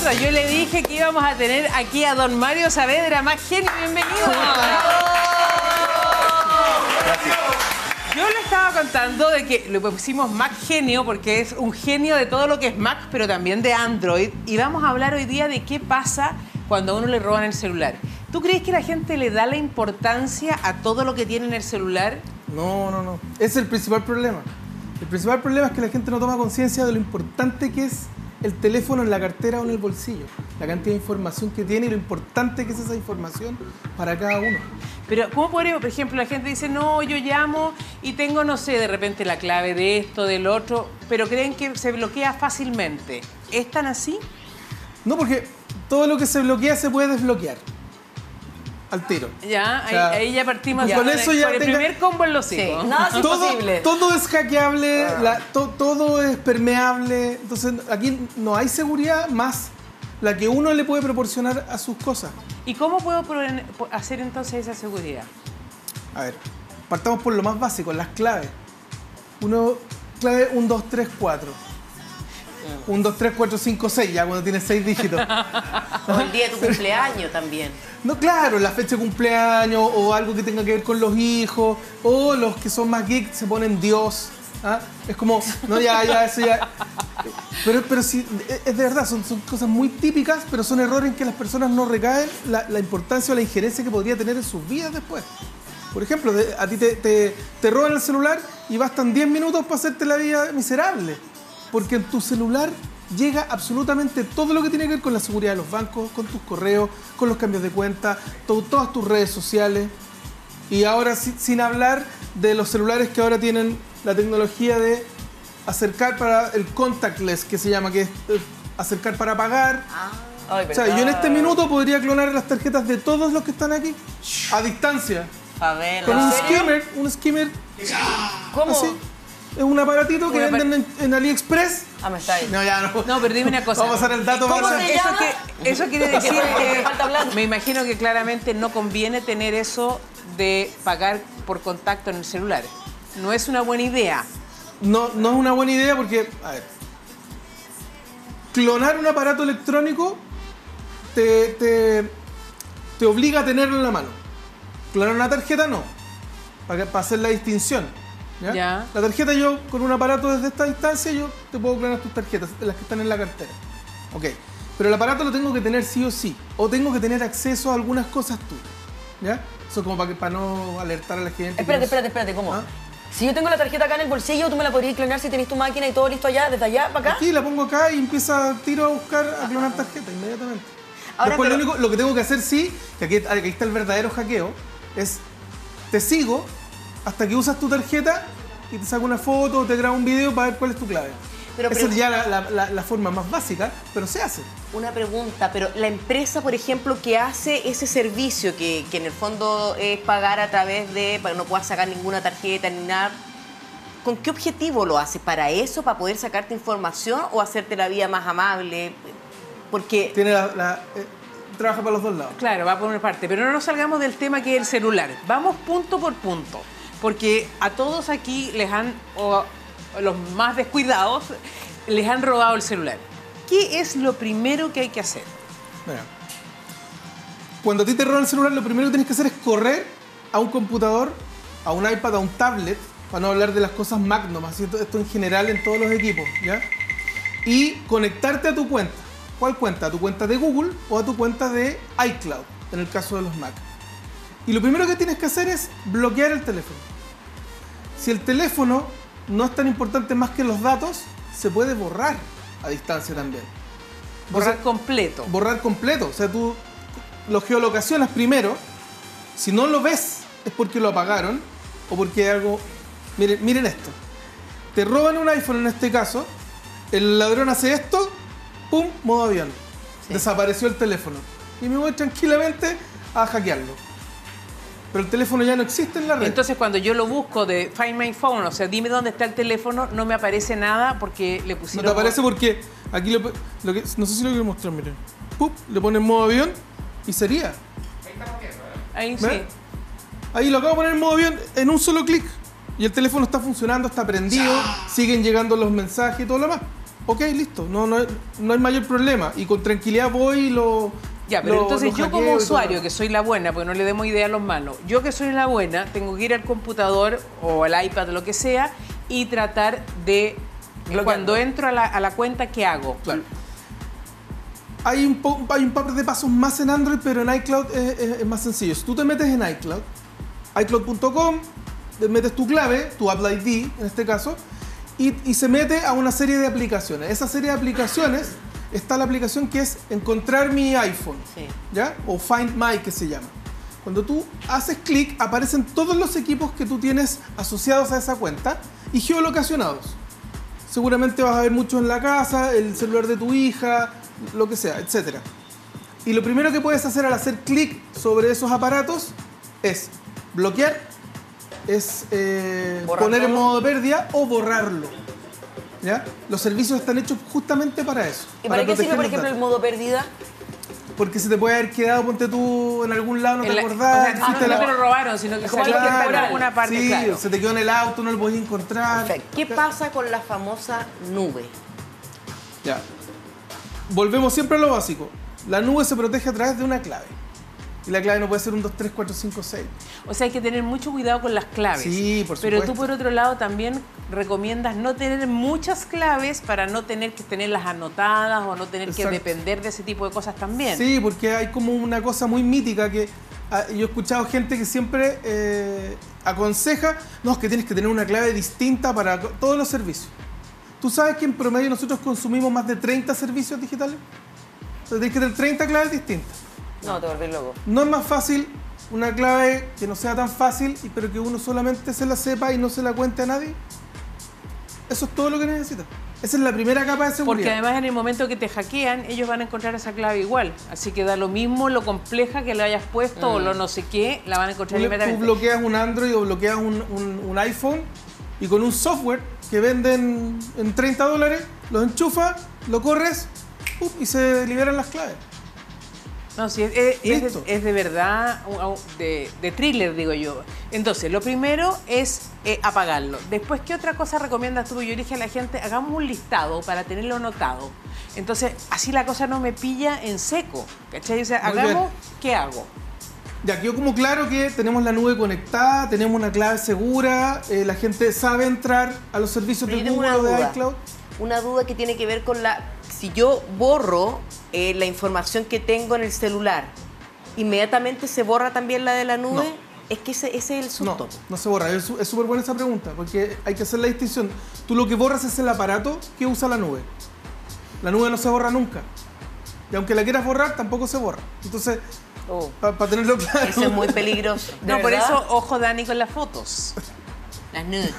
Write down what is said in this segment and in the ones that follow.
nosotros. Yo le dije que íbamos a tener aquí a don Mario Saavedra, Mac Genio. Bienvenido. Gracias. Yo le estaba contando de que le pusimos Mac Genio porque es un genio de todo lo que es Mac, pero también de Android. Y vamos a hablar hoy día de qué pasa cuando a uno le roban el celular. ¿Tú crees que la gente le da la importancia a todo lo que tiene en el celular? No. Ese es el principal problema. El principal problema es que la gente no toma conciencia de lo importante que es el teléfono en la cartera o en el bolsillo. La cantidad de información que tiene y lo importante que es esa información para cada uno. Pero, ¿cómo podríamos, por ejemplo, la gente dice, no, yo llamo y tengo, no sé, de repente la clave de esto, del otro, pero creen que se bloquea fácilmente? ¿Es tan así? No, porque todo lo que se bloquea se puede desbloquear. Al tiro. Ya, O sea, ahí ya partimos con eso ya por el primer combo en los hocico. Sí, nada es imposible. Todo es hackeable, todo es permeable. Entonces, aquí no hay seguridad más la que uno le puede proporcionar a sus cosas. ¿Y cómo puedo hacer entonces esa seguridad? A ver, partamos por lo más básico, las claves. Clave 1, 2, 3, 4. 1, 2, 3, 4, 5, 6, ya cuando tienes 6 dígitos. O el día de tu cumpleaños también. No, claro, la fecha de cumpleaños o algo que tenga que ver con los hijos, o los que son más geeks se ponen Dios. ¿Ah? Es como, no, eso ya. Pero sí, es de verdad, son cosas muy típicas, pero son errores en que las personas no recaen la importancia o la injerencia que podría tener en sus vidas después. Por ejemplo, a ti te roban el celular y bastan 10 minutos para hacerte la vida miserable. Porque en tu celular llega absolutamente todo lo que tiene que ver con la seguridad de los bancos, con tus correos, con los cambios de cuenta, todas tus redes sociales. Y ahora sin hablar de los celulares que ahora tienen la tecnología de acercar para el contactless, que se llama, que es acercar para pagar. O sea, yo en este minuto podría clonar las tarjetas de todos los que están aquí a distancia. A ver, Con un skimmer. ¿Cómo? Así. Es un aparatito que venden en AliExpress. Me está ahí. No, ya no. No, pero dime una cosa. Vamos a pasar el dato. ¿Cómo se llama? Eso quiere decir que Falta hablar. me imagino que claramente no conviene tener eso de pagar por contacto en el celular. No es una buena idea. No es una buena idea porque, a ver, clonar un aparato electrónico te obliga a tenerlo en la mano. Clonar una tarjeta no, para hacer la distinción. ¿Ya? La tarjeta yo, con un aparato desde esta distancia, yo te puedo clonar tus tarjetas, las que están en la cartera. Ok, pero el aparato lo tengo que tener sí o sí, o tengo que tener acceso a algunas cosas tuyas. ¿Ya? Eso es como para no alertar a la gente. Espérate, ¿cómo? ¿Ah? Si yo tengo la tarjeta acá en el bolsillo, ¿tú me la podrías clonar si tenés tu máquina y todo listo allá, desde allá para acá? Aquí la pongo acá y empieza tiro a buscar, a clonar tarjeta inmediatamente. Ahora, después lo que tengo que hacer, sí, que aquí está el verdadero hackeo, es te sigo hasta que usas tu tarjeta y te saco una foto o te grabo un video para ver cuál es tu clave. Esa es ya la forma más básica, pero se hace. Una pregunta, pero la empresa, por ejemplo, que hace ese servicio, que en el fondo es pagar a través de, para que no puedas sacar ninguna tarjeta ni nada, ¿con qué objetivo lo hace? ¿Para eso? ¿Para poder sacarte información o hacerte la vida más amable? Porque Tiene trabaja para los dos lados. Claro, va por una parte. Pero no nos salgamos del tema que es el celular. Vamos punto por punto. Porque a todos aquí o los más descuidados, les han robado el celular. ¿Qué es lo primero que hay que hacer? Mira, cuando a ti te roban el celular, lo primero que tienes que hacer es correr a un computador, a un iPad, a un tablet, para no hablar de las cosas Mac nomás, esto en general en todos los equipos, ¿ya? Y conectarte a tu cuenta. ¿Cuál cuenta? ¿A tu cuenta de Google o a tu cuenta de iCloud, en el caso de los Mac? Y lo primero que tienes que hacer es bloquear el teléfono. Si el teléfono no es tan importante más que los datos, se puede borrar a distancia también. Borrar completo. Borrar completo. O sea, tú lo geolocacionas primero. Si no lo ves, es porque lo apagaron o porque hay algo... Miren esto. Te roban un iPhone en este caso, el ladrón hace esto, ¡pum!, modo avión. Sí. Desapareció el teléfono. Y me voy tranquilamente a hackearlo. Pero el teléfono ya no existe en la red. Entonces, cuando yo lo busco de Find My Phone, o sea, dime dónde está el teléfono, no me aparece nada porque le pusieron... No te aparece porque aquí no sé si lo quiero mostrar, miren. ¡Pum!, le ponen modo avión y sería. Ahí estamos viendo, ¿eh? Ahí sí. ¿Ven? Ahí lo acabo de poner en modo avión en un solo clic. Y el teléfono está funcionando, está prendido, siguen llegando los mensajes y todo lo demás. ok, listo, no hay mayor problema. Y con tranquilidad voy y lo... Ya, pero entonces yo como hackeo y todo. usuario, que soy la buena, porque no le demos idea a los malos, yo que soy la buena, tengo que ir al computador o al iPad, lo que sea, y tratar de, cuando entro a la cuenta, ¿qué hago? Claro. Hay un par de pasos más en Android, pero en iCloud es más sencillo. Si tú te metes en iCloud, iCloud.com, te metes tu clave, tu Apple ID en este caso, y se mete a una serie de aplicaciones. Esa serie de aplicaciones está la aplicación que es Encontrar mi iPhone, Sí. ¿ya? O Find My, que se llama. Cuando tú haces clic, aparecen todos los equipos que tú tienes asociados a esa cuenta y geolocacionados. Seguramente vas a ver muchos en la casa, el celular de tu hija, lo que sea, etc. Y lo primero que puedes hacer al hacer clic sobre esos aparatos es bloquear, es Borrar poner en todo. modo de pérdida o borrarlo. ¿Ya? Los servicios están hechos justamente para eso. ¿Y para qué proteger sirve, por los ejemplo, el datos. modo pérdida? Porque se te puede haber quedado, ponte tú en algún lado, no te O acordás. sea, hiciste no la- te lo robaron, sino que Como saliste algo en temporal. alguna parte, Sí, claro. se te quedó en el auto, no lo podías encontrar. Perfecto. ¿Qué pasa con la famosa nube? Ya. Volvemos siempre a lo básico. La nube se protege a través de una clave. Y la clave no puede ser un 2, 3, 4, 5, 6. O sea, hay que tener mucho cuidado con las claves. Sí, por Pero tú, supuesto. por otro lado, también recomiendas no tener muchas claves para no tener que tenerlas anotadas o no tener Exacto. que depender de ese tipo de cosas también. Sí, porque hay como una cosa muy mítica que yo he escuchado gente que siempre aconseja, no, es que tienes que tener una clave distinta para todos los servicios. ¿Tú sabes que en promedio nosotros consumimos más de 30 servicios digitales? Entonces tienes que tener 30 claves distintas. No, te volvés loco. No es más fácil una clave que no sea tan fácil, pero que uno solamente se la sepa y no se la cuente a nadie. Eso es todo lo que necesitas. Esa es la primera capa de seguridad. Porque además en el momento que te hackean, ellos van a encontrar esa clave igual. Así que da lo mismo lo compleja que le hayas puesto o lo no sé qué, la van a encontrar Tú inmediatamente. bloqueas un Android o bloqueas un iPhone y con un software que venden en $30, lo enchufas, lo corres y se liberan las claves. No, sí, Listo. es de verdad de thriller, digo yo. Entonces, lo primero es apagarlo. Después, ¿qué otra cosa recomiendas tú? Yo dije a la gente, hagamos un listado para tenerlo anotado. Entonces, así la cosa no me pilla en seco. ¿Cachai? O sea, Muy hagamos, bien. ¿qué hago? Ya quedó como claro que tenemos la nube conectada, tenemos una clave segura, la gente sabe entrar a los servicios Pero de yo tengo Google una o de duda. iCloud. Una duda que tiene que ver con si yo borro la información que tengo en el celular, ¿inmediatamente se borra también la de la nube? No. Es que ese es el No, susto. no se borra. Es súper buena esa pregunta, porque hay que hacer la distinción. Tú lo que borras es el aparato que usa la nube. La nube no se borra nunca. Y aunque la quieras borrar, tampoco se borra. Entonces, Oh, para tenerlo claro. eso es muy peligroso. ¿De No, por verdad? eso, ojo, Dani, con las fotos. Las nudes.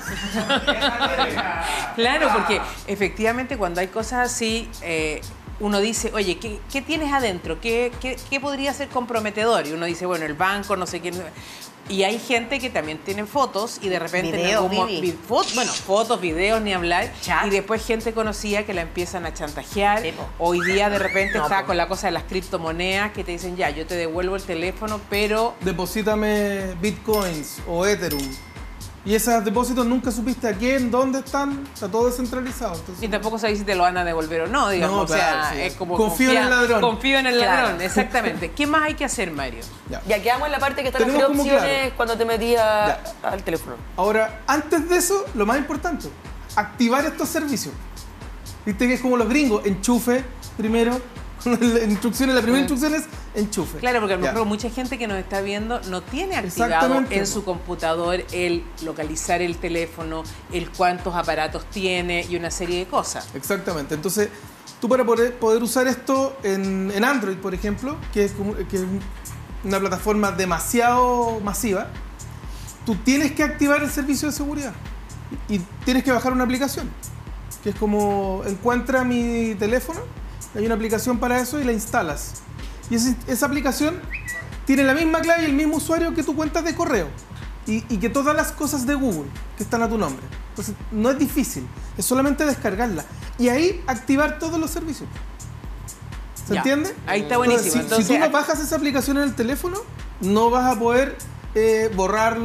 Claro, porque efectivamente cuando hay cosas así, uno dice, oye, ¿qué tienes adentro? ¿Qué podría ser comprometedor? Y uno dice, bueno, el banco, no sé quién. Y hay gente que también tiene fotos y de repente... Videos, Vivi. Fotos, videos, ni hablar. Chat. Y después gente conocida que la empiezan a chantajear. Sí, po. Hoy día de repente No, está po. con la cosa de las criptomonedas que te dicen, ya, yo te devuelvo el teléfono, pero... Deposítame Bitcoins o Ethereum. Y esos depósitos nunca supiste a quién, dónde están, está todo descentralizado. Entonces, Y tampoco sabéis si te lo van a devolver o no, digamos. No, o sea, claro, sí. es como Confío en el ladrón. Confío en el Claro. ladrón, exactamente. ¿Qué más hay que hacer, Mario? ya. Ya quedamos en la parte que están las Tenemos tres como opciones claro. cuando te metías al teléfono. Ahora, antes de eso, lo más importante, activar estos servicios. Viste que es como los gringos, enchufe primero. La primera instrucción es enchufe. Claro, porque a lo Ya. mejor mucha gente que nos está viendo no tiene activado Exactamente. en su computador el localizar el teléfono, el cuántos aparatos tiene y una serie de cosas. Exactamente. Entonces, tú para poder usar esto en Android, por ejemplo, que es una plataforma demasiado masiva, tú tienes que activar el servicio de seguridad y tienes que bajar una aplicación, que es como encuentra mi teléfono, hay una aplicación para eso y la instalas. Y esa aplicación tiene la misma clave y el mismo usuario que tu cuenta de correo y que todas las cosas de Google que están a tu nombre. Entonces, no es difícil, es solamente descargarla y ahí activar todos los servicios. ¿Se Ya. entiende? Ahí está buenísimo. Si Entonces, tú no bajas esa aplicación en el teléfono, no vas a poder borrarlo,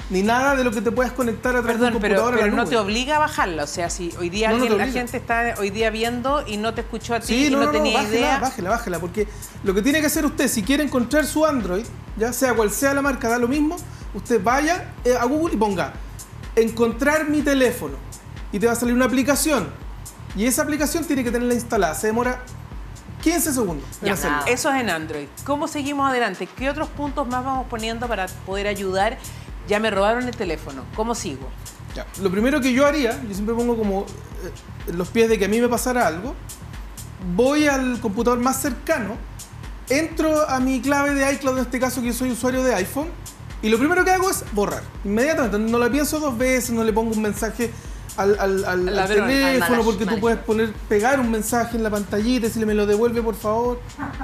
ni nada de lo que te puedas conectar a través de un Perdón, pero, computador a la pero no nube. te obliga a bajarla. O sea, si hoy día No, no te la obliga. gente está hoy día viendo y no te escuchó a ti Sí, y no tenía bájela, idea. bájela, porque lo que tiene que hacer usted, si quiere encontrar su Android, ya sea cual sea la marca, da lo mismo, usted vaya a Google y ponga encontrar mi teléfono y te va a salir una aplicación y esa aplicación tiene que tenerla instalada, se demora 15 segundos en Ya, hacerlo. nada. Eso es en Android. ¿Cómo seguimos adelante? ¿Qué otros puntos más vamos poniendo para poder ayudar? Ya me robaron el teléfono. ¿Cómo sigo? Ya, lo primero que yo haría, yo siempre pongo como en los pies de que a mí me pasara algo, voy al computador más cercano, entro a mi clave de iCloud, en este caso que yo soy usuario de iPhone, y lo primero que hago es borrar. Inmediatamente, no la pienso 2 veces, no le pongo un mensaje al ladrón, teléfono, al porque tú puedes pegar un mensaje en la pantallita y decirle me lo devuelve por favor.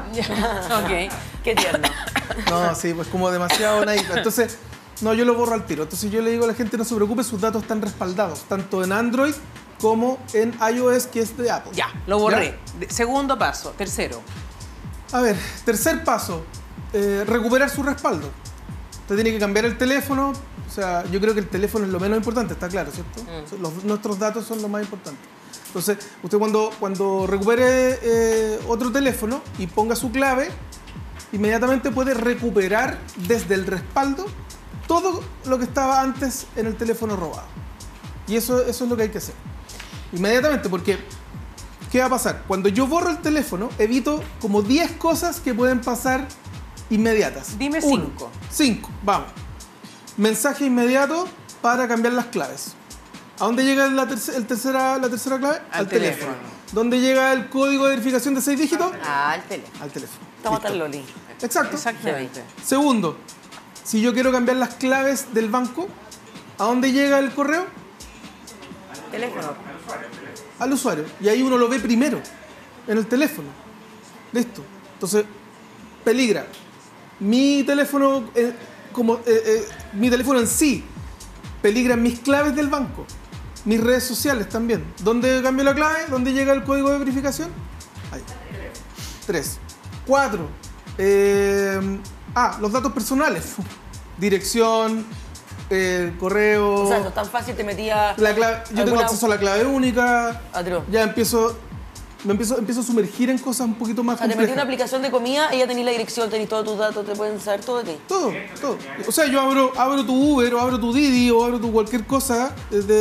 Ok. Qué tierno. No, sí, pues como demasiado naif. Entonces, no, yo lo borro al tiro. Entonces yo le digo a la gente no se preocupe, sus datos están respaldados, tanto en Android como en iOS, que es de Apple. Ya, lo borré. ¿Ya? Segundo paso. Tercero. A ver, tercer paso, recuperar su respaldo. Usted tiene que cambiar el teléfono, o sea, yo creo que el teléfono es lo menos importante, está claro, ¿cierto? Nuestros datos son lo más importante. Entonces, usted cuando recupere otro teléfono y ponga su clave, inmediatamente puede recuperar desde el respaldo todo lo que estaba antes en el teléfono robado. Y eso es lo que hay que hacer. Inmediatamente, porque ¿qué va a pasar? Cuando yo borro el teléfono, evito como 10 cosas que pueden pasar inmediatas. Dime 5. 5, vamos. Mensaje inmediato para cambiar las claves. ¿A dónde llega la tercera clave? Al teléfono. ¿Dónde llega el código de verificación de 6 dígitos? Al teléfono. Al teléfono. Estamos Listo. tan loli. Exacto. Exactamente. Segundo, si yo quiero cambiar las claves del banco, ¿a dónde llega el correo? Teléfono. Al usuario. Y ahí uno lo ve primero, en el teléfono. Listo. Entonces, peligra. Mi teléfono, mi teléfono en sí, peligran mis claves del banco, mis redes sociales también. ¿Dónde cambio la clave? ¿Dónde llega el código de verificación? Ahí. 3. 4. Los datos personales. Dirección, correo. O sea, eso es tan fácil, te metía. La clave, yo tengo alguna- acceso a la clave única. Atroz. Ya empiezo a sumergir en cosas un poquito más O sea, te metí una complejas. aplicación de comida y ya tenés la dirección, tenés todos tus datos, te pueden saber todo de ti. Todo. O sea, yo abro tu Uber o abro tu Didi o abro tu cualquier cosa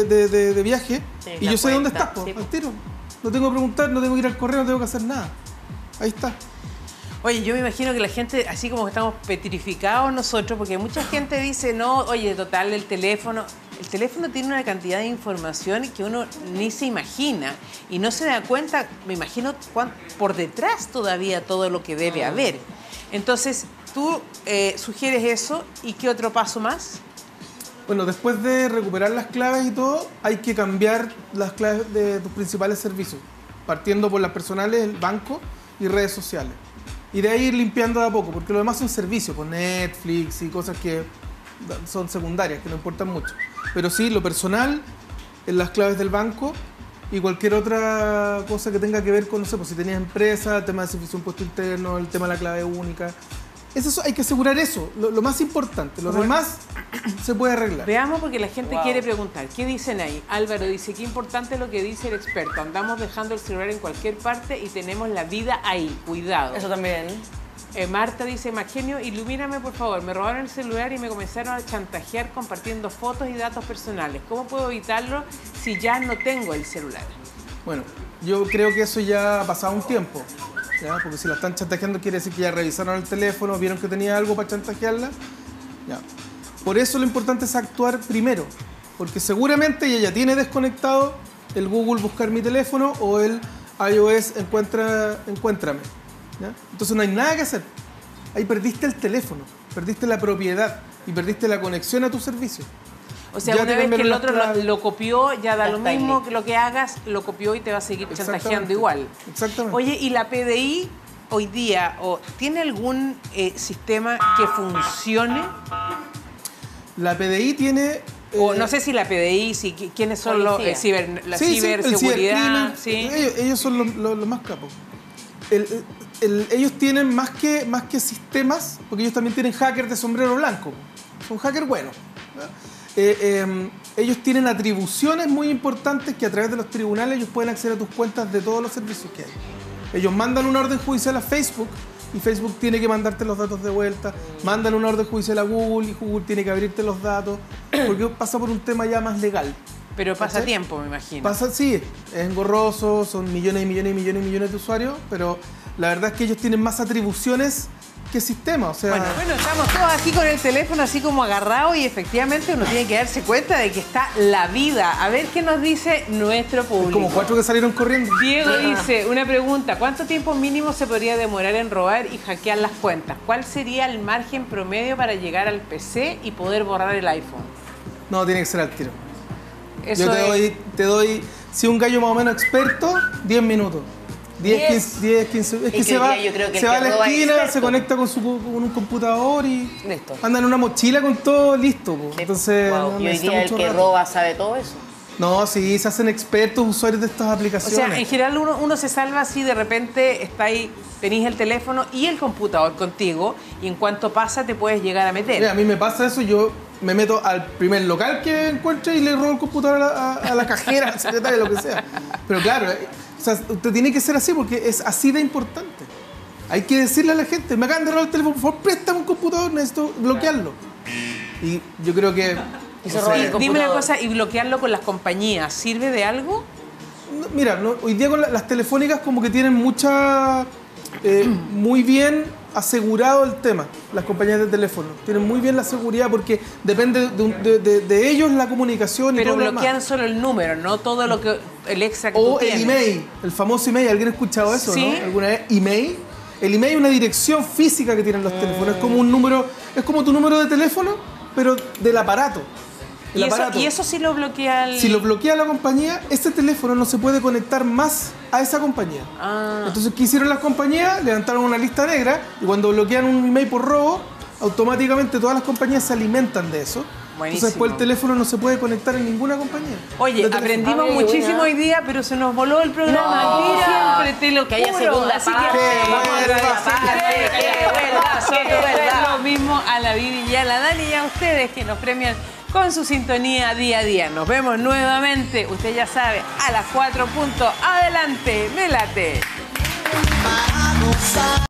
de viaje Sí, y la yo sé dónde cuenta, estás, po, sí, po. al tiro. No tengo que preguntar, no tengo que ir al correo, no tengo que hacer nada. Ahí está. Oye, yo me imagino que la gente, así como que estamos petrificados nosotros, porque mucha gente dice, no, oye, total, el teléfono tiene una cantidad de información que uno ni se imagina y no se da cuenta, me imagino, por detrás todavía todo lo que debe haber. Entonces, tú sugieres eso y ¿qué otro paso más? Bueno, después de recuperar las claves y todo, hay que cambiar las claves de tus principales servicios, partiendo por las personales, el banco y redes sociales. Y de ahí ir limpiando de a poco, porque lo demás son servicios, por Netflix y cosas que son secundarias, que no importan mucho. Pero sí, lo personal, en las claves del banco y cualquier otra cosa que tenga que ver con, no sé, pues si tenías empresa, el tema de servicio de impuesto interno, el tema de la clave única. Eso hay que asegurar eso, lo más importante. Lo demás se puede arreglar. Veamos porque la gente Wow. quiere preguntar. ¿Qué dicen ahí? Álvaro dice, qué importante lo que dice el experto. Andamos dejando el celular en cualquier parte y tenemos la vida ahí. Cuidado. Eso también. Marta dice, Maggenio, ilumíname por favor. Me robaron el celular y me comenzaron a chantajear compartiendo fotos y datos personales. ¿Cómo puedo evitarlo si ya no tengo el celular? Bueno, yo creo que eso ya ha pasado un tiempo, ¿ya? Porque si la están chantajeando quiere decir que ya revisaron el teléfono, vieron que tenía algo para chantajearla. ¿Ya? Por eso lo importante es actuar primero, porque seguramente ella ya tiene desconectado el Google Buscar mi teléfono o el iOS Encuéntrame. ¿Ya? Entonces no hay nada que hacer. Ahí perdiste el teléfono, perdiste la propiedad y perdiste la conexión a tu servicio. O sea, Ya una te vez que cambiaron el las otro claves. lo copió, ya da Ya lo está mismo ahí. que lo que hagas, lo copió y te va a seguir chantajeando Exactamente. igual. Exactamente. Oye, ¿y la PDI hoy día tiene algún sistema que funcione? La PDI tiene... O no sé si la PDI, si, quiénes son los Policía. la Sí, sí, el ciberseguridad. cibercrimen, ellos son los más capos. Ellos tienen más que sistemas, porque ellos también tienen hackers de sombrero blanco. Son hackers buenos. ellos tienen atribuciones muy importantes que a través de los tribunales ellos pueden acceder a tus cuentas de todos los servicios que hay. Ellos mandan una orden judicial a Facebook y Facebook tiene que mandarte los datos de vuelta, mandan una orden judicial a Google y Google tiene que abrirte los datos, porque pasa por un tema ya más legal. Pero pasa ¿Cachai? tiempo, me imagino. Pasa, sí, es engorroso, son millones y millones y millones y millones de usuarios, pero la verdad es que ellos tienen más atribuciones que sistema, o sea... Bueno, estamos todos aquí con el teléfono así como agarrado y efectivamente uno tiene que darse cuenta de que está la vida. A ver qué nos dice nuestro público. como 4 que salieron corriendo. Diego dice, una pregunta, ¿cuánto tiempo mínimo se podría demorar en robar y hackear las cuentas? ¿Cuál sería el margen promedio para llegar al PC y poder borrar el iPhone? No, tiene que ser al tiro. Eso Yo es- te doy, si un gallo más o menos experto, 10 minutos. 10, 15. Es Y que que se hoy va, día yo creo que se el va a que la roba es esquina, experto. se conecta con un computador y Listo. anda en una mochila con todo listo. Po. Entonces, Wow. no Y hoy necesita día el mucho que rato. roba sabe todo eso. No, sí, se hacen expertos usuarios de estas O aplicaciones. sea, en general uno se salva si de repente está ahí, tenés el teléfono y el computador contigo y en cuanto pasa te puedes llegar a meter. Mira, a mí me pasa eso, yo me meto al primer local que encuentre y le robo el computador a la cajera, a la secretaria, lo que sea. Pero claro, o sea, usted tiene que ser así porque es así de importante. Hay que decirle a la gente, me acaban de robar el teléfono, por favor, préstame un computador, necesito bloquearlo. Y yo creo que... Y no se roba sé, el Dime una computador. cosa, ¿y bloquearlo con las compañías sirve de algo? Mira, hoy día con las telefónicas como que tienen mucha... muy bien asegurado el tema, las compañías de teléfono. Tienen muy bien la seguridad porque depende de ellos la comunicación y Pero todo lo demás. bloquean solo el número, no todo lo que el extra que tú O el tienes. email, el famoso email. ¿Alguien ha escuchado eso, Sí. no? ¿Alguna vez? Email. El email es una dirección física que tienen los teléfonos. Es como un número, es como tu número de teléfono, pero del aparato. El aparato. Y eso sí lo bloquea el... Si lo bloquea la compañía, ese teléfono no se puede conectar más a esa compañía. Ah. Entonces, ¿qué hicieron las compañías? Levantaron una lista negra y cuando bloquean un email por robo, automáticamente todas las compañías se alimentan de eso. Buenísimo. Entonces, después el teléfono no se puede conectar en ninguna compañía. Oye, De teléfono. aprendimos Ay, muchísimo buena. hoy día, pero se nos voló el programa. No, Aquí siempre te lo que haya juro. segunda Así parte. que vamos a Qué ver la verdad, parte. qué verdad, Nosotros qué verdad. lo mismo a la Vivi y a la Dani y a ustedes que nos premian con su sintonía día a día. Nos vemos nuevamente, usted ya sabe, a las 4 puntos. Adelante, me late.